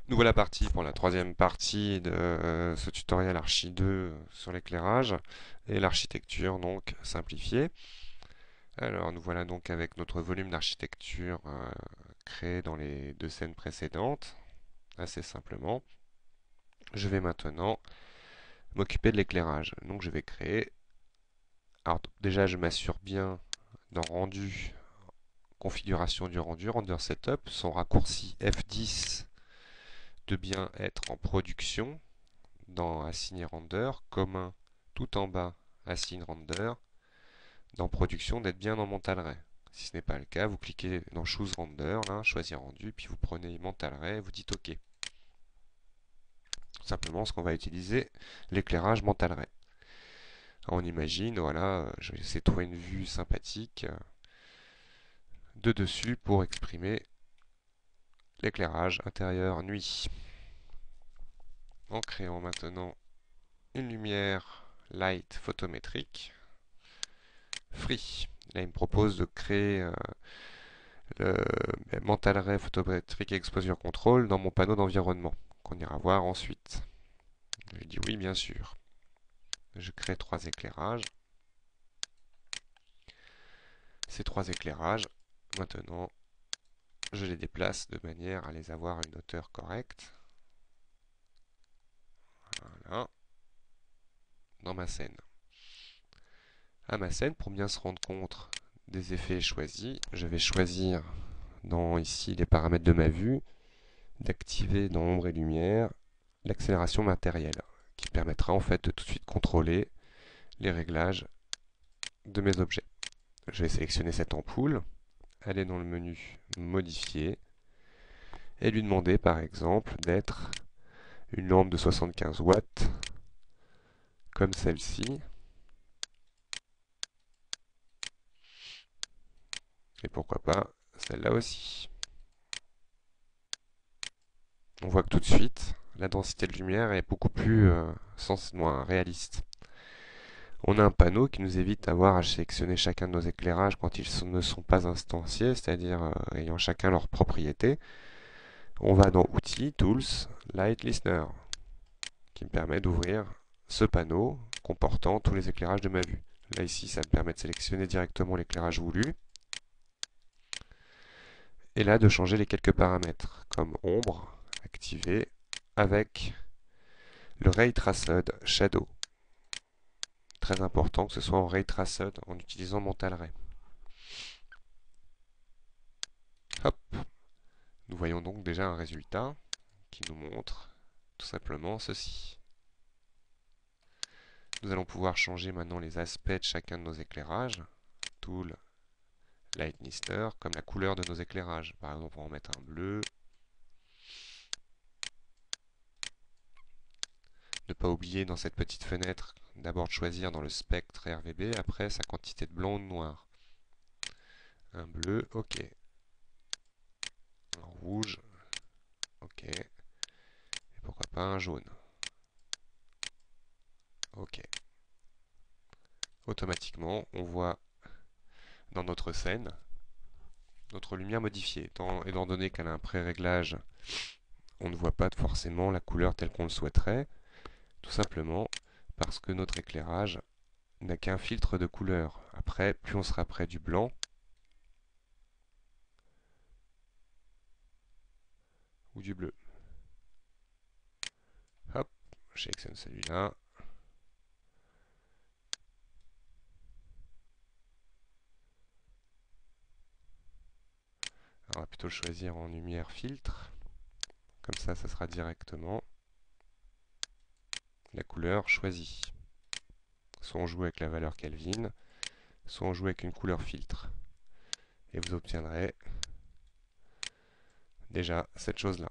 Nous voilà partis pour la troisième partie de ce tutoriel Archi 2 sur l'éclairage et l'architecture donc simplifiée. Alors nous voilà donc avec notre volume d'architecture créé dans les deux scènes précédentes, assez simplement. Je vais maintenant m'occuper de l'éclairage. Donc je vais créer. Alors déjà je m'assure bien dans rendu, configuration du rendu, render setup, son raccourci F10 de bien être en production dans Assign Render, commun tout en bas Assign Render, dans Production d'être bien dans Mental Ray. Si ce n'est pas le cas, vous cliquez dans Choose Render, là, choisir rendu, puis vous prenez Mental Ray et vous dites OK. Tout simplement ce qu'on va utiliser, l'éclairage Mental Ray. On imagine, voilà, je vais essayer de trouver une vue sympathique de dessus pour exprimer l'éclairage intérieur nuit. En créant maintenant une lumière light photométrique free. Là, il me propose de créer le Mental Ray Photometric Exposure Control dans mon panneau d'environnement, qu'on ira voir ensuite. Je dis oui, bien sûr. Je crée trois éclairages. Ces trois éclairages, maintenant, je les déplace de manière à les avoir à une hauteur correcte. Voilà, dans ma scène. À ma scène, pour bien se rendre compte des effets choisis, je vais choisir dans ici les paramètres de ma vue, d'activer dans ombre et lumière l'accélération matérielle, qui permettra en fait de tout de suite contrôler les réglages de mes objets. Je vais sélectionner cette ampoule, aller dans le menu modifier et lui demander par exemple d'être une lampe de 75 watts comme celle-ci, et pourquoi pas celle-là aussi. On voit que tout de suite la densité de lumière est beaucoup plus moins réaliste. On a un panneau qui nous évite d'avoir à sélectionner chacun de nos éclairages quand ils ne sont pas instanciés, c'est-à-dire ayant chacun leur propriété. On va dans Outils, Tools, Light Listener, qui me permet d'ouvrir ce panneau comportant tous les éclairages de ma vue. Là ici, ça me permet de sélectionner directement l'éclairage voulu, et là de changer les quelques paramètres, comme ombre, activé, avec le Ray Traced Shadow. Très important que ce soit en Ray Traced en utilisant Mental Ray. Hop, nous voyons donc déjà un résultat qui nous montre tout simplement ceci. Nous allons pouvoir changer maintenant les aspects de chacun de nos éclairages. Tool, Light Lister, comme la couleur de nos éclairages. Par exemple, on va en mettre un bleu. Ne pas oublier dans cette petite fenêtre d'abord de choisir dans le spectre RVB, après sa quantité de blanc ou de noir. Un bleu, ok. Un rouge, ok. Et pourquoi pas un jaune. Ok. Automatiquement, on voit dans notre scène notre lumière modifiée. Étant donné qu'elle a un pré-réglage, on ne voit pas forcément la couleur telle qu'on le souhaiterait, tout simplement parce que notre éclairage n'a qu'un filtre de couleur. Après, plus on sera près du blanc, ou du bleu. Hop, je sélectionne celui-là. On va plutôt le choisir en lumière filtre. Comme ça sera directement la couleur choisie. Soit on joue avec la valeur Kelvin, soit on joue avec une couleur filtre. Et vous obtiendrez déjà cette chose-là.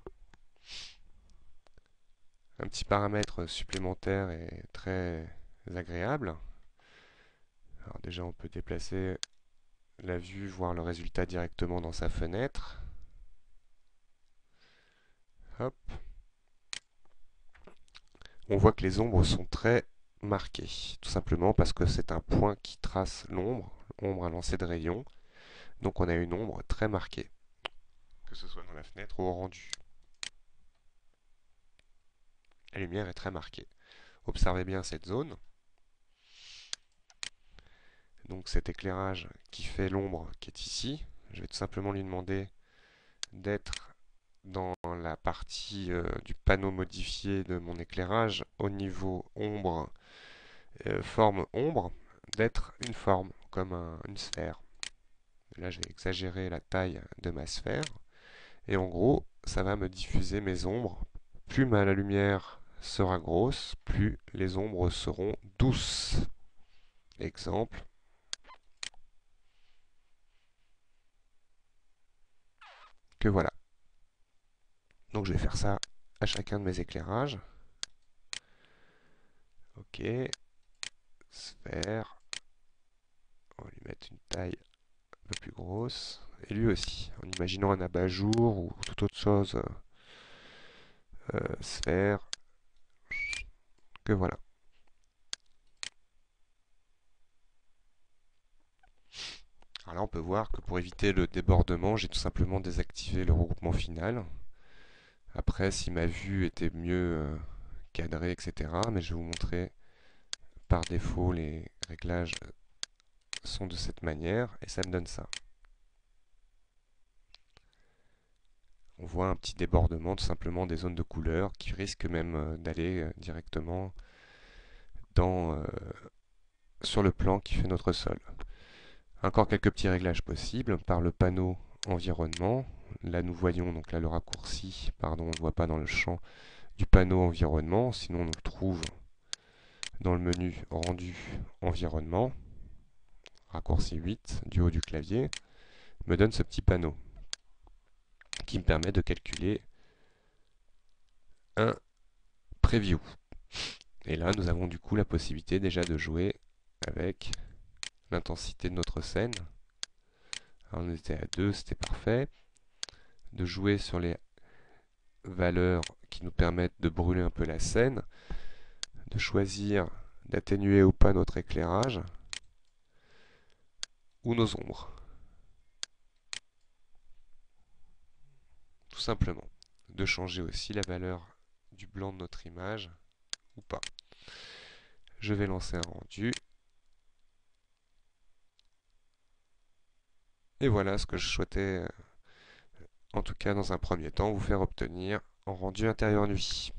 Un petit paramètre supplémentaire et très agréable. Alors déjà on peut déplacer la vue, voir le résultat directement dans sa fenêtre. Hop. On voit que les ombres sont très marquées, tout simplement parce que c'est un point qui trace l'ombre, ombre à lancer de rayon. Donc on a une ombre très marquée, que ce soit dans la fenêtre ou au rendu. la lumière est très marquée. Observez bien cette zone. Donc cet éclairage qui fait l'ombre qui est ici, je vais tout simplement lui demander d'être dans la partie du panneau modifié de mon éclairage au niveau ombre, forme ombre, d'être une forme comme une sphère. Là, je vais exagérer la taille de ma sphère. Et en gros, ça va me diffuser mes ombres. Plus la lumière sera grosse, plus les ombres seront douces. Exemple. Que voilà. Donc je vais faire ça à chacun de mes éclairages. Ok. Sphère. On va lui mettre une taille un peu plus grosse. Et lui aussi, en imaginant un abat-jour ou toute autre chose. Sphère. Que voilà. Alors là, on peut voir que pour éviter le débordement, j'ai tout simplement désactivé le regroupement final. Après, si ma vue était mieux cadrée, etc. Mais je vais vous montrer par défaut les réglages sont de cette manière et ça me donne ça. On voit un petit débordement tout simplement des zones de couleur qui risquent même d'aller directement sur le plan qui fait notre sol. Encore quelques petits réglages possibles par le panneau environnement. Là nous voyons donc là le raccourci, pardon, on ne le voit pas dans le champ du panneau environnement, sinon on le trouve dans le menu rendu environnement, raccourci 8 du haut du clavier, me donne ce petit panneau qui me permet de calculer un preview. Et là nous avons du coup la possibilité déjà de jouer avec l'intensité de notre scène. Alors on était à 2, c'était parfait. De jouer sur les valeurs qui nous permettent de brûler un peu la scène, de choisir d'atténuer ou pas notre éclairage ou nos ombres. Tout simplement. De changer aussi la valeur du blanc de notre image ou pas. Je vais lancer un rendu. Et voilà ce que je souhaitais, en tout cas dans un premier temps, vous faire obtenir en rendu intérieur nuit.